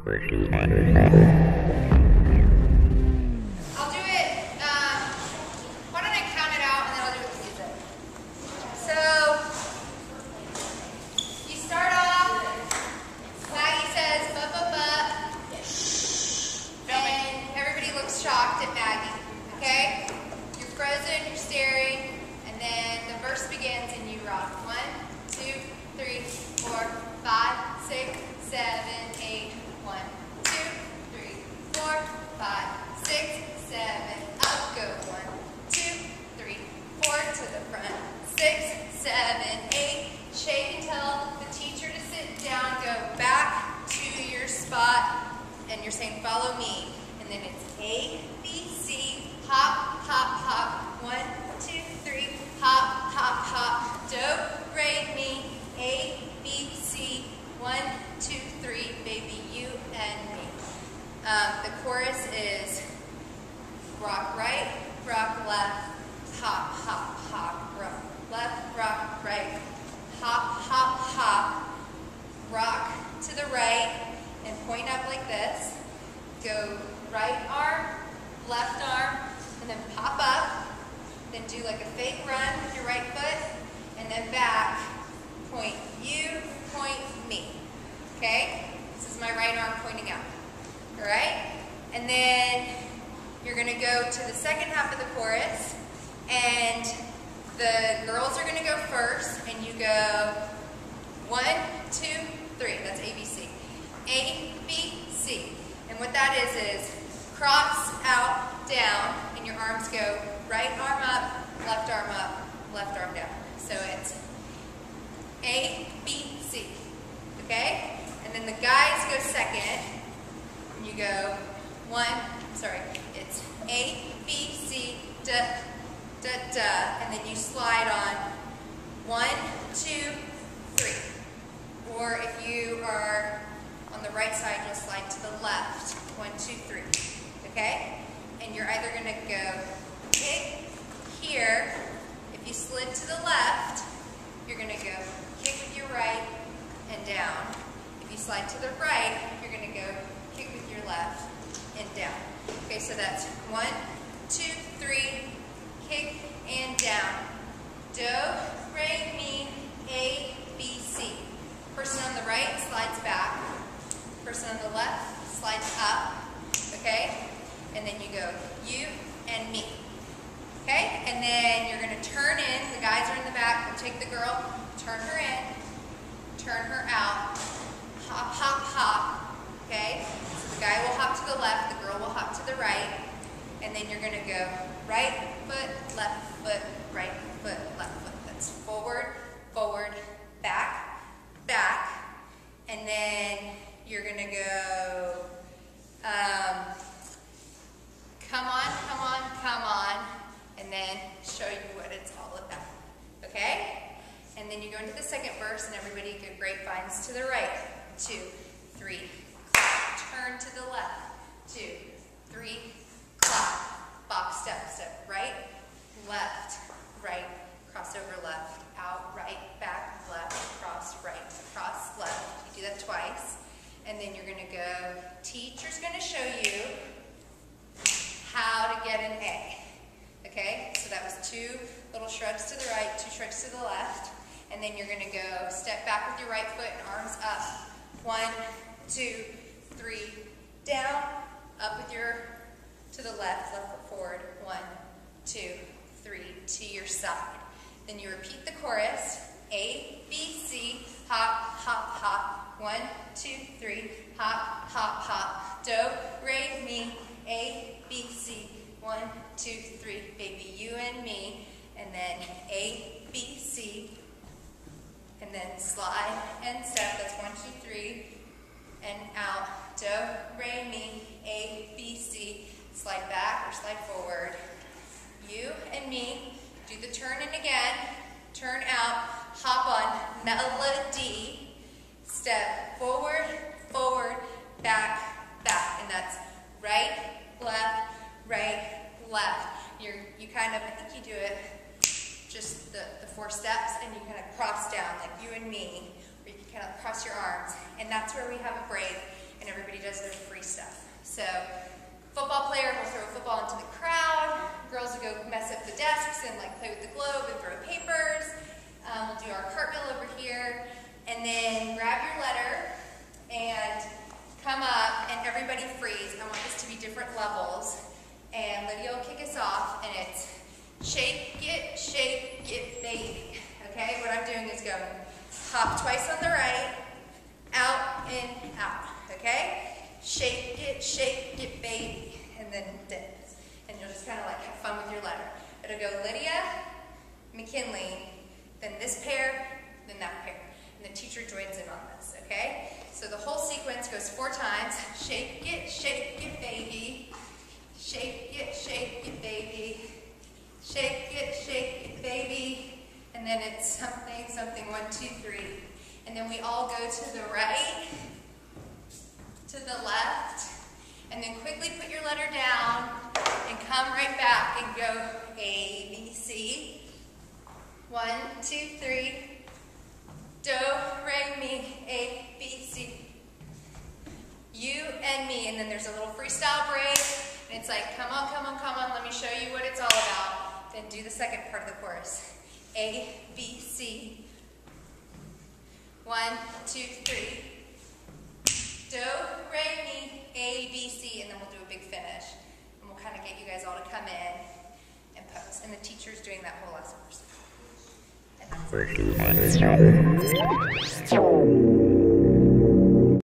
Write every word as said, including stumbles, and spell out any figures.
I'll do it, um, why don't I count it out and then I'll do it with music. So, you start off, Maggie says, ba ba ba, and everybody looks shocked at Maggie, okay? You're frozen, you're staring, and then the verse begins and you rock. One, two, three, four, five, six, seven, eight. One, two, three, four, five, six, seven, up, go. One, two, three, four, to the front. Six, seven, eight. Shake and tell the teacher to sit down. Go back to your spot, and you're saying, follow me. And then it's A, B, C, hop, hop, hop. One, two, three, hop, hop, hop. Do, re, mi, A, B, C. One, two, three, baby, you and me. Um, the chorus is rock right, rock left, hop, hop, hop, rock left, rock right, hop, hop, hop, rock to the right, and point up like this. Go right arm, left arm, and then pop up. Then do like a fake run with your right foot, and then back. Point you, point me. Okay? This is my right arm pointing out. All right? And then you're going to go to the second half of the chorus, and the girls are going to go first, and you go one, two, three. That's A, B, C. A, B, C. And what that is is cross out, down, and your arms go right arm up, left arm up, left arm down. So it's A, B, C. Okay? And then the guys go second, and you go one, sorry, it's A, B, C, da, da, da, and then you slide on one, two, three. Or if you are on the right side, you'll slide to the left, one, two, three. Okay? And you're either going to go kick here. If you slid to the left, you're going to go kick with your right and down. If you slide to the right, you're going to go kick with your left and down. Okay, so that's one, two, three, kick and down. Do, re, mi, A, B, C. Person on the right slides back. Person on the left slides up. Okay? And then you go you and me. Okay? And then you're going to turn in. The guys are in the back. We'll take the girl, turn her in, turn her out. Hop, hop, hop. Okay? So the guy will hop to the left, the girl will hop to the right, and then you're going to go right foot, left foot, right foot, left foot. That's forward, forward, back, back, and then you're going to go um, come on, come on, come on, and then show you what it's all about. Okay? And then you go into the second verse, and everybody go grapevines to the right. Two, three, clap. Turn to the left. Two, three, clap. Box step, step right, left, right, crossover left, out, right, back, left, cross, right, cross, left. You do that twice. And then you're going to go, teacher's going to show you how to get an A. Okay? So that was two little shrugs to the right, two shrugs to the left. And then you're going to go step back with your right foot and arms up. One, two, three, down, up with your, to the left, left foot forward. One, two, three, to your side. Then you repeat the chorus. A, B, C, hop, hop, hop. One, two, three, hop, hop, hop. Do, re, mi, A, B, C. One, two, three, baby, you and me. And then A, B, C. And then slide and step, that's one, two, three, and out. Do, re, mi, A, B, C. Slide back or slide forward. You and me. Do the turn in again. Turn out. Hop on melody. Step forward, forward, back, back. And that's right, left, right, left. You're, you kind of, I think you do it just the, the four steps, and you kind of cross down like you and me, or you can kind of cross your arms. And that's where we have a break, and everybody does do our cartwheel over here, and then grab your letter and come up, and everybody freeze. I want this to be different levels. And Lydia will kick us off, and it's shake it, shake it, baby. Okay, what I'm doing is going hop twice on the right, out and out. Okay, shake it, shake it, baby, and then dance. And you'll just kind of like have fun with your letter. It'll go Lydia, McKinley, then this pair, then that pair. And the teacher joins in on this, okay? So the whole sequence goes four times. Shake it, shake it, baby. Shake it, shake it, baby. Shake it, shake it, baby. And then it's something, something, one, two, three. And then we all go to the right, to the left, and then quickly put your letter down and come right back and go A, B, C. One, two, three. Do, re, mi, A, B, C. You and me. And then there's a little freestyle break. And it's like, come on, come on, come on. Let me show you what it's all about. Then do the second part of the chorus. A, B, C. One, two, three. Do, re, mi, A, B, C. And then we'll do a big finish. And we'll kind of get you guys all to come in and pose. And the teacher's doing that whole last verse. And that's it.